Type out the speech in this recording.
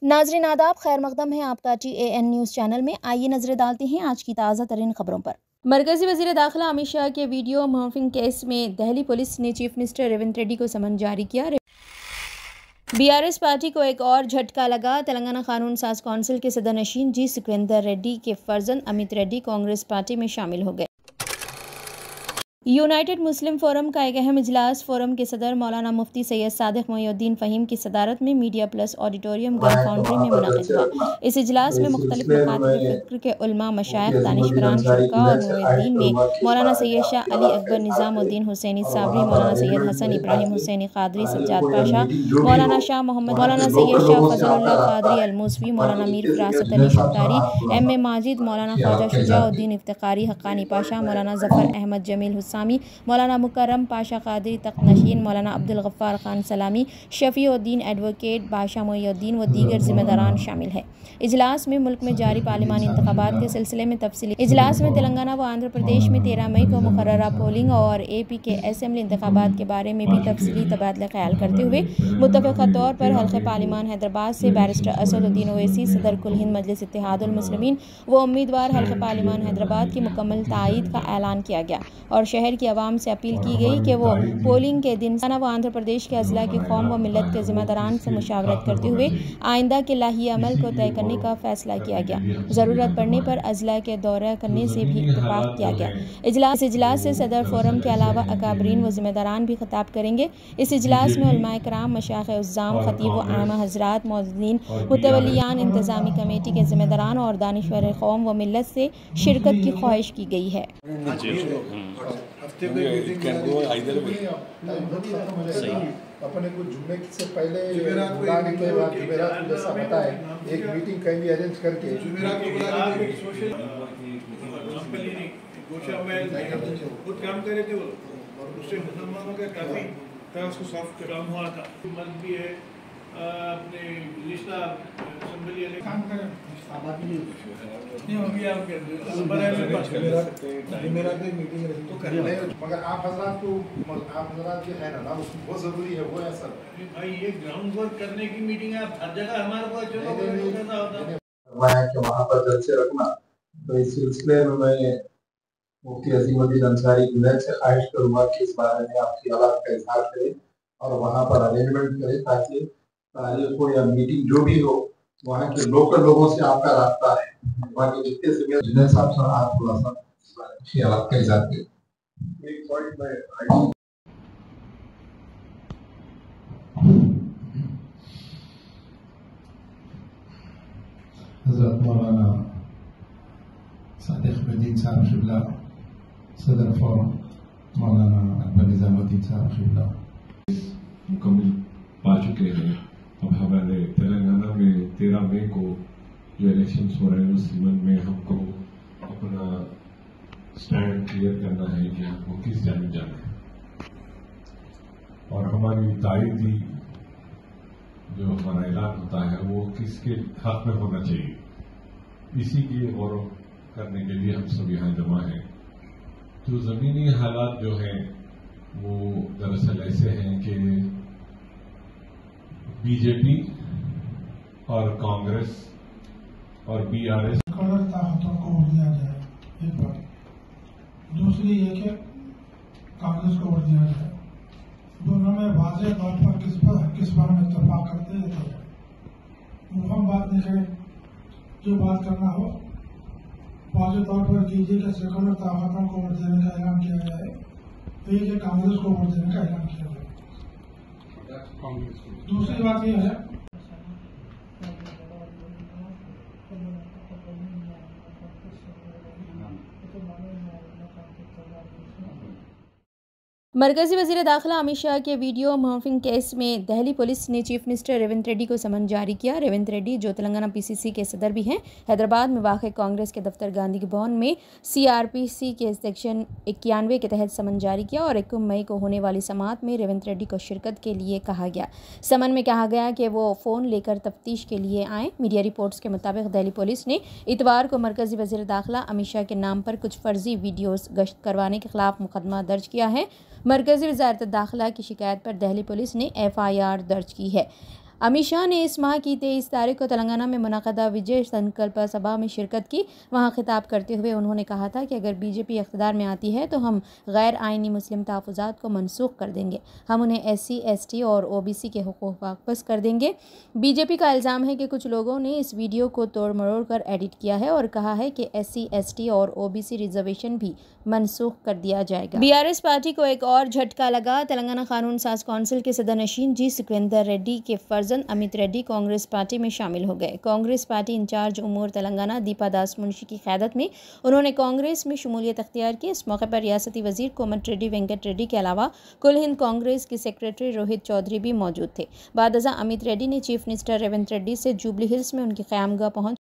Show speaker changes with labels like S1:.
S1: नाजरीन आदाब, खैर मकदम है आपका TAN न्यूज़ चैनल में। आइए नजरें डालते हैं आज की ताज़ा तरीन खबरों पर। मरकजी वज़ीर दाखिला अमित शाह के वीडियो मॉर्फिंग केस में दिल्ली पुलिस ने चीफ मिनिस्टर रेवंत रेड्डी को समन जारी किया। BRS पार्टी को एक और झटका लगा। तेलंगाना कानून साज कौंसिल के सदर नशीन जी सुखविंदर रेड्डी के फर्जंद अमित रेड्डी कांग्रेस पार्टी में शामिल हो गए। यूनाइटेड मुस्लिम फोरम का एक अहम इजलास फोरम के सदर मौलाना मुफ्ती सैयद सादिक मोइनुद्दीन फ़हीम की सदारत में media plus auditorium gun foundry में मुनक़िद हुआ। इस इजलास में मुख्तलिफ मकातब फ़िक्र के उलमा, मशाइख, दानिशवरान, शुरका और नूरुद्दीन में मौलाना सैयद शाह अली अकबर निज़ामुद्दीन हुसैनी साबरी, मौलाना सैयद हसन इब्राहिम हुसैनी क़ादरी, सज्जाद पाशा, मौलाना शाह मोहम्मद, मौलाना सैयद शाह फजलुल्लाह क़ादरी अलमूसवी, मौलाना मीर फ़रासत अली शफ्तारी, M.A. माजिद, मौलाना ख्वाजा शुजाउद्दीन इफ्तिखारी हक्कानी पाशा, मौलाना ज़फ़र अहमद जमील हुसामी, मौलाना मुकर्रम पाशा क़ादरी तख्तनशीन, मौलाना अब्दुल गफ़्फ़ार खान सलामी, शफ़ीउद्दीन एडवोकेट, बादशाह मोइनुद्दीन व दीगर ज़िम्मेदारान शामिल है। इजलास में मुल्क में जारी पार्लिमानी इंतख़ाबात के सिलसिले में तफसीली इजलास में तेलंगाना व आंध्र प्रदेश में 13 मई को मुकर्ररा पोलिंग और AP के असेंबली इंतख़ाबात के बारे में भी तफसीली तबादला ख्याल करते हुए मुत्तफ़क़ा तौर पर हल्क़े पार्लिमान हैदराबाद से बैरिस्टर असदुद्दीन ओवैसी, सदर कुल हिंद मजलिस इत्तेहादुल मुस्लिमीन व उम्मीदवार हल्क़े पार्लिमान हैदराबाद की मुकम्मल तायीद का ऐलान किया गया और शहर की आवाम से अपील की गई कि वो पोलिंग के दिन तेलंगाना व आंध्र प्रदेश के अज़ला की कौम व मिलत के ज़िम्मेदारान से मुशावरत करते हुए आइंदा के लाही अमल को तय करने का फैसला किया गया। ज़रूरत पड़ने पर अज़ला के दौरा करने से भी इत्तेफाक किया गया। इस इजलास से सदर फोरम के अलावा अकाबरीन व ज़िम्मेदारान भी खिताब करेंगे। इस इजलास में उलमाए कराम, मशाइख़ उज़्ज़ाम, खतीब व आमा हज़रात, मौज़ूदीन, मुतवल्लियान, इंतज़ामी कमेटी के ज़िम्मेदारान और दानिशवर कौम व मिलत से शिरकत की ख्वाहिश की गई है।
S2: अपने को जुम्मे से पहले जैसा बताए एक मीटिंग कहीं भी अरेंज करके खुद काम करे थे वो, उससे मुसलमानों का काफी उसको सॉफ्ट काम हुआ था। मत भी है अपने लिस्टा असेंबली काम करें नहीं हो गया मेरा कोई मीटिंग रही तो कर ले, मगर आप हजरात जो है ना उसको बहुत जरूरी है वो है सर। भाई ये ग्राउंड वर्क करने की मीटिंग है, हर जगह हमारे को चलो करना होता है कि वहाँ पर जल्द से रखना। तो इस सिलसिले में मैं मुफ्ती अजीमुद्दीन अंसारी जुनैद से ख्वाहिश करूँगा कि इस बारे में आपकी हालात का इजहार करें और वहाँ पर अरेंजमेंट करें ताकि तारीख हो या मीटिंग जो भी हो वहाँ के लोकल लोगों से आपका रास्ता है, वहाँ के जितने जिम्मेदार जुनैद साहब से आप थोड़ा सा हालात का इजहार करें। एक पॉइंट में
S3: हज़रत मौलाना सादिक मदीन साहब क़िबला, सदर फोरम मौलाना अकबर निज़ामुद्दीन साहब क़िबला
S4: मुकम्मल पा चुके हैं। अब हमारे तेलंगाना में 13 मई को जो इलेक्शन हो रहे हैं उस संबंध में हमको अपना स्टैंड क्लियर करना है कि हमको किस जानिब जाना है और हमारी तारीखी जो हमारा ऐलान होता है वो किसके हक में होना चाहिए, इसी की गौर करने के लिए हम सब यहाँ जमा हैं। जो जमीनी हालात जो हैं वो दरअसल ऐसे हैं कि बीजेपी और कांग्रेस और BRS
S3: ताकतों को वोट दिया जाए, एक बात। दूसरी ये कि कांग्रेस को वोट दिया जाए। दोनों में वाज़ेह तौर पर किस बार में इत्तेफाक करते हैं हम बात नहीं करें। जो बात करना हो वाज़ेह तौर पर कीजिए कि सेकुलर ताकतों को वोट देने का ऐलान किया जाए, एक है कांग्रेस को वोट देने का ऐलान किया जाए। दूसरी बात यह है
S1: मरकजी वज़ीर दाखिला अमित शाह के वीडियो मॉर्फिंग केस में दिल्ली पुलिस ने चीफ मिनिस्टर रेवंत रेड्डी को समन जारी किया। रेवंत रेड्डी, जो तेलंगाना PCC के सदर भी हैं, हैदराबाद में वाक़ कांग्रेस के दफ्तर गांधी भवन में CRPC के सेक्शन 91 के तहत समन जारी किया और 21 मई को होने वाली समाअत में रेवंत रेड्डी को शिरकत के लिए कहा गया। समन में कहा गया कि वो फ़ोन लेकर तफ्तीश के लिए आएँ। मीडिया रिपोर्ट्स के मुताबिक दिल्ली पुलिस ने इतवार को मरकजी वज़ीर दाखिला अमित शाह के नाम पर कुछ फर्जी वीडियोज़ गश्त करवाने के खिलाफ मुकदमा दर्ज किया है। मरकजी वज़ारत दाखिला की शिकायत पर दिल्ली पुलिस ने FIR दर्ज की है। अमित शाह ने इस माह की 23 तारीख को तेलंगाना में मुनक़दा विजय संकल्प सभा में शिरकत की। वहां खिताब करते हुए उन्होंने कहा था कि अगर बीजेपी इक़्तिदार में आती है तो हम गैर आइनी मुस्लिम तहफ़्फ़ुज़ात को मनसूख कर देंगे, हम उन्हें SC, ST और OBC के हुकूक़ वापस कर देंगे। बीजेपी का इल्ज़ाम है कि कुछ लोगों ने इस वीडियो को तोड़ मरोड़ कर एडिट किया है और कहा है कि SC, ST और OBC रिजर्वेशन भी मनसूख कर दिया जाएगा। BRS पार्टी को एक और झटका लगा। तेलंगाना कानून साज कौंसिल के सदर नशीन जी सुखविंदर रेड्डी के फर्जंद अमित रेड्डी कांग्रेस पार्टी में शामिल हो गए। कांग्रेस पार्टी इंचार्ज उमूर तेलंगाना दीपा दास मुंशी की क़यादत में उन्होंने कांग्रेस में शमूलियत अख्तियार की। इस मौके पर रियासती वजीर कोमट रेड्डी वेंकट रेड्डी के अलावा कुल हिंद कांग्रेस के सेक्रेटरी रोहित चौधरी भी मौजूद थे। बाद अज़ां अमित रेड्डी ने चीफ मिनिस्टर रेवंत रेड्डी से जुबली हिल्स में उनकी क़यामगाह पहुंच